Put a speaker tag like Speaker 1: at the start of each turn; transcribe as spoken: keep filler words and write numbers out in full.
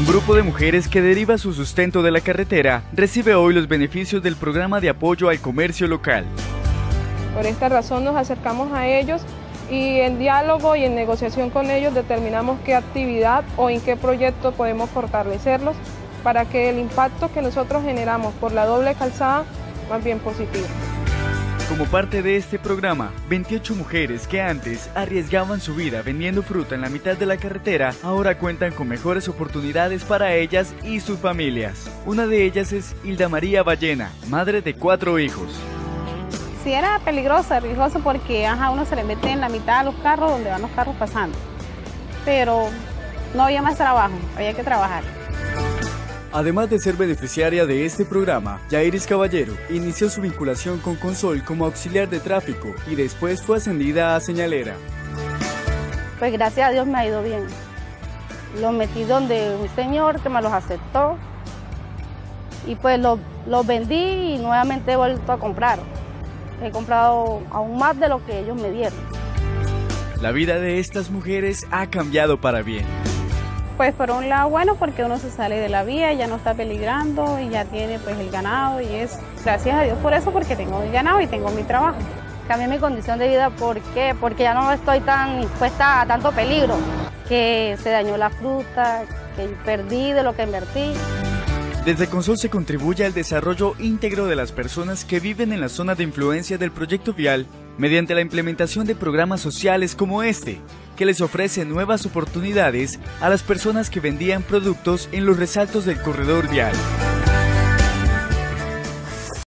Speaker 1: Un grupo de mujeres que deriva su sustento de la carretera recibe hoy los beneficios del programa de apoyo al comercio local.
Speaker 2: Por esta razón nos acercamos a ellos y en diálogo y en negociación con ellos determinamos qué actividad o en qué proyecto podemos fortalecerlos para que el impacto que nosotros generamos por la doble calzada más bien positivo.
Speaker 1: Como parte de este programa, veintiocho mujeres que antes arriesgaban su vida vendiendo fruta en la mitad de la carretera, ahora cuentan con mejores oportunidades para ellas y sus familias. Una de ellas es Hilda María Ballena, madre de cuatro hijos.
Speaker 3: Sí era peligroso, riesgoso porque ajá, uno se le mete en la mitad de los carros donde van los carros pasando. Pero no había más trabajo, había que trabajar.
Speaker 1: Además de ser beneficiaria de este programa, Yairis Caballero inició su vinculación con Consol como auxiliar de tráfico y después fue ascendida a señalera.
Speaker 3: Pues gracias a Dios me ha ido bien. Los metí donde un señor que me los aceptó y pues los, los vendí y nuevamente he vuelto a comprar. He comprado aún más de lo que ellos me dieron.
Speaker 1: La vida de estas mujeres ha cambiado para bien.
Speaker 3: Pues por un lado bueno porque uno se sale de la vía, ya no está peligrando y ya tiene pues el ganado y es gracias a Dios por eso porque tengo el ganado y tengo mi trabajo. Cambié mi condición de vida, ¿por qué? Porque ya no estoy tan expuesta a tanto peligro, que se dañó la fruta, que perdí de lo que invertí.
Speaker 1: Desde Consol se contribuye al desarrollo íntegro de las personas que viven en la zona de influencia del proyecto vial mediante la implementación de programas sociales como este, que les ofrece nuevas oportunidades a las personas que vendían productos en los resaltos del corredor vial.